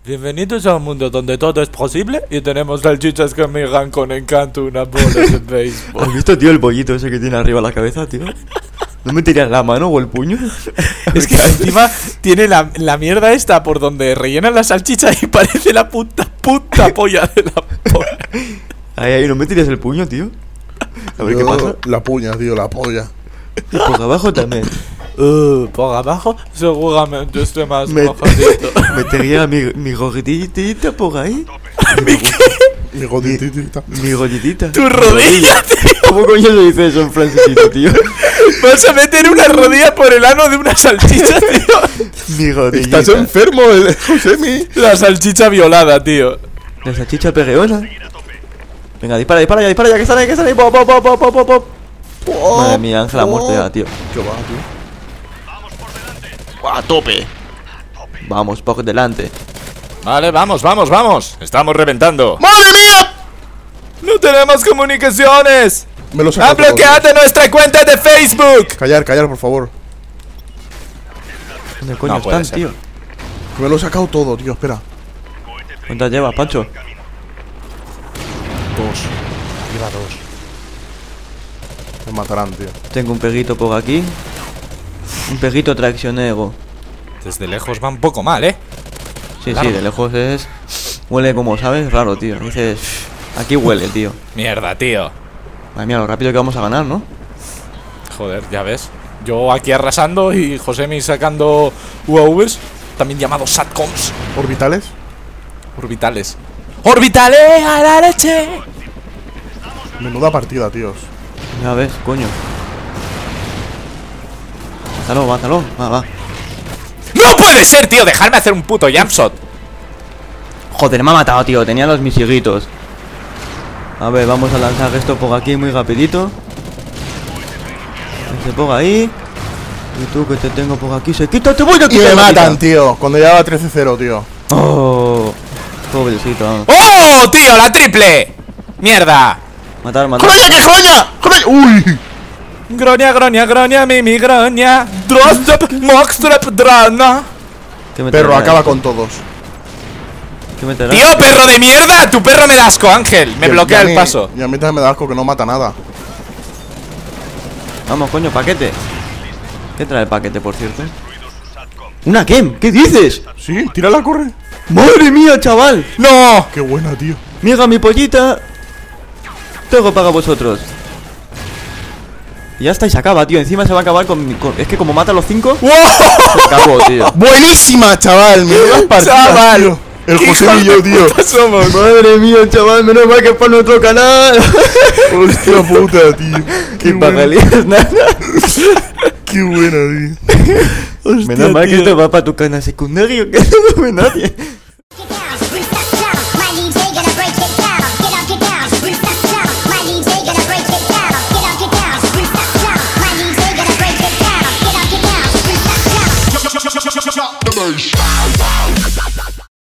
Bienvenidos a un mundo donde todo es posible y tenemos salchichas que miran con encanto una bola de béisbol. ¿Has visto, tío, el bollito ese que tiene arriba la cabeza, tío? ¿No me tiras la mano o el puño? Es que encima tiene la mierda esta por donde rellenan la salchicha y parece la puta polla de la polla. Ahí, no me tiras el puño, tío. A ver qué pasa. La puña, tío, la polla. Y por abajo también. Por abajo seguramente esté más mojadito. Metería mi gorditita por ahí. Mi goditita. Mi gorditita. Tu rodilla, tío. ¿Cómo coño se dice eso en francesito, tío? Vas a meter una rodilla por el ano de una salchicha, tío. Mi gorditita. Estás enfermo, Josemi. La salchicha violada, tío. La salchicha perreona. Venga, dispara ya, que están ahí. Pop, pop, pop, pop, pop, pop. Madre mía, Ángel ha muerto ya, tío. ¿Qué va, tío? A tope. Vamos, por delante. Vale, vamos. Estamos reventando. ¡Madre mía! ¡No tenemos comunicaciones! Me lo ¡Han saca todo, bloqueado nuestra cuenta de Facebook! Callar, por favor. ¿Dónde coño No puede están, ser. tío? Me lo he sacado todo, tío, espera. ¿Cuántas llevas, Pancho? 2. Lleva 2. Me matarán, tío. Tengo un perrito por aquí. Un perrito traicionero. Desde lejos va un poco mal, ¿eh? Sí, Claro. sí, de lejos es... Huele como, ¿sabes? Raro, tío. Dices... Aquí huele, tío. Mierda, tío. Madre mía, lo rápido que vamos a ganar, ¿no? Joder, ya ves. Yo aquí arrasando y Josemi sacando UAVs, también llamados SATCOMs. ¿Orbitales? Orbitales. ¡Orbitales a la leche! Menuda partida, tíos. Ya ves, coño. Mátalo. Va. ¡No puede ser, tío! ¡Dejarme hacer un puto jumpshot! Joder, me ha matado, tío. Tenía los misiguitos. A ver, vamos a lanzar esto por aquí muy rapidito. Este por ahí. Y tú que te tengo por aquí. Se quita, te voy a Y quitar. me la matan, vida. tío. Cuando llevaba 13-0, tío. Oh, pobrecito. ¡Oh, tío! ¡La triple! ¡Mierda! Matar. ¡Groña, que groña! ¡Uy! Groña, mimi, groña. Drostep, mockstrep, drana. ¿Qué me Perro, traerá? acaba con todos. ¿Qué me traerá? ¡Tío, perro de mierda! ¡Tu perro me da asco, Ángel! Me Y a bloquea mí- el paso. Y a mí también me da asco que no mata nada. Vamos, coño, paquete. ¿Qué trae el paquete, por cierto? ¿Una Kem? ¿Qué dices? Sí, tírala, corre. ¡Madre mía, chaval! ¡No! Qué buena, tío. Mira mi pollita. Tengo para vosotros. Y ya está, y se acaba, tío. Encima se va a acabar con... Es que como mata a los 5, ¡Wow! se acabó, tío. Buenísima, chaval. Menudas partidas, Chaval. tío. El ¡Qué José hijos y yo, de tío. puta somos! Madre mía, chaval, menos mal que es para nuestro canal. Hostia puta, tío. Qué Qué buena. pagalías, nada. Qué buena, tío. Menos mal que esto va para tu canal secundario, que no lo ve nadie. Get down,